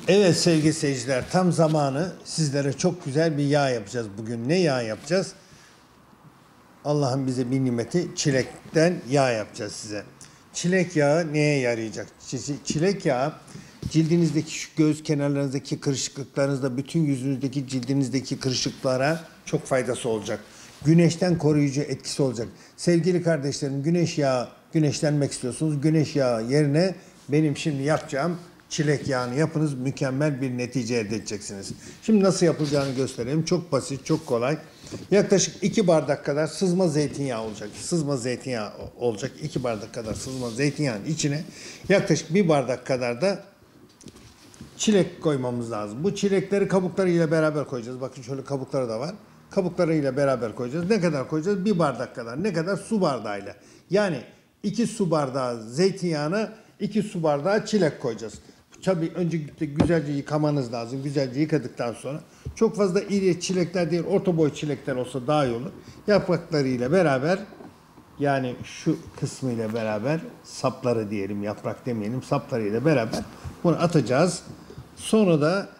Evet sevgili seyirciler, tam zamanı sizlere çok güzel bir yağ yapacağız bugün. Ne yağ yapacağız? Allah'ın bize bir nimeti, çilekten yağ yapacağız size. Çilek yağı neye yarayacak? Çilek yağı cildinizdeki şu göz kenarlarınızdaki kırışıklıklarınızda, bütün yüzünüzdeki cildinizdeki kırışıklıklara çok faydası olacak. Güneşten koruyucu etkisi olacak. Sevgili kardeşlerim, güneşlenmek istiyorsunuz. Güneş yağı yerine benim şimdi yapacağım çilek yağını yapınız, mükemmel bir netice elde edeceksiniz. Şimdi nasıl yapılacağını göstereyim. Çok basit, çok kolay. Yaklaşık 2 bardak kadar sızma zeytinyağı olacak. Sızma zeytinyağı olacak. 2 bardak kadar sızma zeytinyağının içine yaklaşık 1 bardak kadar da çilek koymamız lazım. Bu çilekleri kabuklarıyla beraber koyacağız. Bakın şöyle kabukları da var. Kabuklarıyla beraber koyacağız. Ne kadar koyacağız? 1 bardak kadar. Ne kadar? Su bardağıyla. Yani 2 su bardağı zeytinyağına 2 su bardağı çilek koyacağız. Tabii öncelikle güzelce yıkamanız lazım. Güzelce yıkadıktan sonra çok fazla iri çilekler değil, orta boy çilekler olsa daha iyi olur. Yapraklarıyla beraber, yani şu kısmıyla beraber, sapları diyelim, yaprak demeyelim, saplarıyla beraber bunu atacağız. Sonra da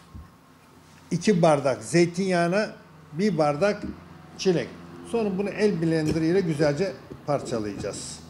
2 bardak zeytinyağına 1 bardak çilek. Sonra bunu el blender ile güzelce parçalayacağız.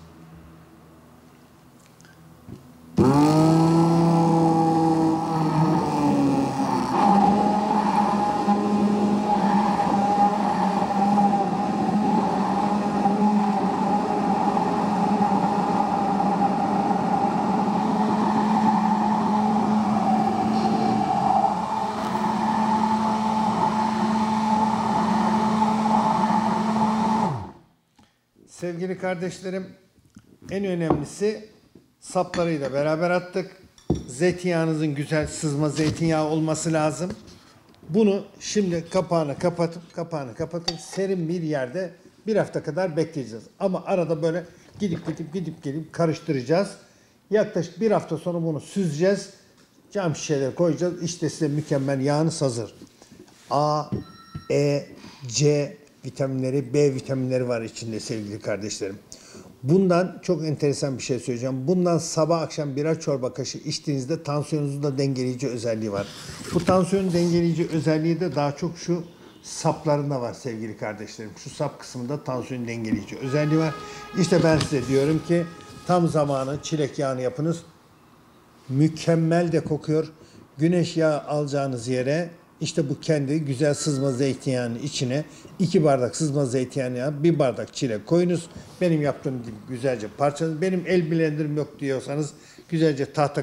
Sevgili kardeşlerim, en önemlisi saplarıyla beraber attık. Zeytinyağınızın güzel sızma zeytinyağı olması lazım. Bunu şimdi kapağını kapatıp serin bir yerde 1 hafta kadar bekleyeceğiz. Ama arada böyle gidip gelip karıştıracağız. Yaklaşık 1 hafta sonra bunu süzeceğiz. Cam şişelere koyacağız. İşte size mükemmel yağınız hazır. A, E, C vitaminleri, B vitaminleri var içinde sevgili kardeşlerim. Bundan çok enteresan bir şey söyleyeceğim. Bundan sabah akşam birer çorba kaşığı içtiğinizde tansiyonunuzu da dengeleyici özelliği var. Bu tansiyonu dengeleyici özelliği de daha çok şu saplarında var sevgili kardeşlerim. Şu sap kısmında tansiyon dengeleyici özelliği var. İşte ben size diyorum ki tam zamanı, çilek yağını yapınız. Mükemmel de kokuyor. Güneş yağı alacağınız yere işte bu kendi güzel sızma zeytinyağının içine 2 bardak sızma zeytinyağı, 1 bardak çilek koyunuz. Benim yaptığım gibi güzelce parçalayın. Benim el blenderim yok diyorsanız güzelce tahta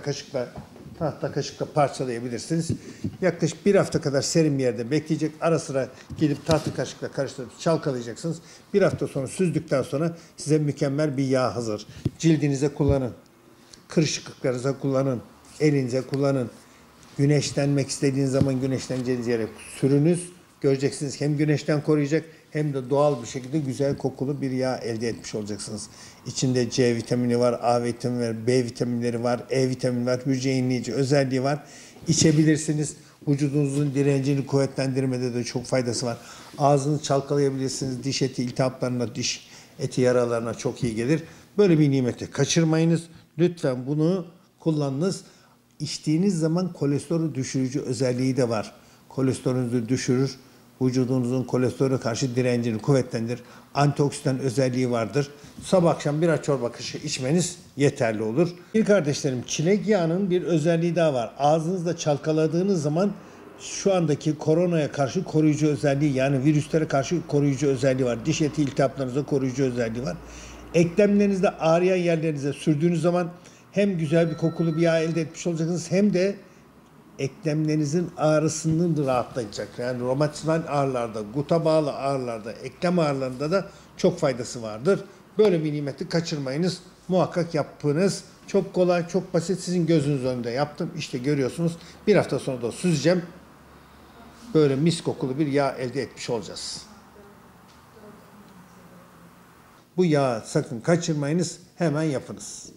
kaşıkla parçalayabilirsiniz. Yaklaşık 1 hafta kadar serin bir yerde bekleyecek. Ara sıra gidip tahta kaşıkla karıştırıp çalkalayacaksınız. 1 hafta sonra süzdükten sonra size mükemmel bir yağ hazır. Cildinize kullanın. Kırışıklıklarınıza kullanın. Elinize kullanın. Güneşlenmek istediğiniz zaman güneşleneceğiniz yere sürünüz. Göreceksiniz hem güneşten koruyacak hem de doğal bir şekilde güzel kokulu bir yağ elde etmiş olacaksınız. İçinde C vitamini var, A vitamini var, B vitaminleri var, E vitamini var, hücre yenileyici özelliği var. İçebilirsiniz. Vücudunuzun direncini kuvvetlendirmede de çok faydası var. Ağzını çalkalayabilirsiniz. Diş eti iltihaplarına, diş eti yaralarına çok iyi gelir. Böyle bir nimeti kaçırmayınız. Lütfen bunu kullanınız. İçtiğiniz zaman kolesterol düşürücü özelliği de var. Kolesterolünüzü düşürür. Vücudunuzun kolesterole karşı direncini kuvvetlendirir. Antioksidan özelliği vardır. Sabah akşam birer çorba kaşığı içmeniz yeterli olur. Bir kardeşlerim, çilek yağının bir özelliği daha var. Ağzınızda çalkaladığınız zaman şu andaki koronaya karşı koruyucu özelliği, yani virüslere karşı koruyucu özelliği var. Diş eti iltihaplarınıza koruyucu özelliği var. Eklemlerinizde ağrıyan yerlerinize sürdüğünüz zaman hem güzel bir kokulu bir yağ elde etmiş olacaksınız hem de eklemlerinizin ağrısını rahatlatacak. Yani romatizmal ağrılarda, guta bağlı ağrılarda, eklem ağrılarında da çok faydası vardır. Böyle bir nimeti kaçırmayınız. Muhakkak yapınız. Çok kolay, çok basit. Sizin gözünüz önünde yaptım. İşte görüyorsunuz. 1 hafta sonra da süzeceğim. Böyle mis kokulu bir yağ elde etmiş olacağız. Bu yağı sakın kaçırmayınız. Hemen yapınız.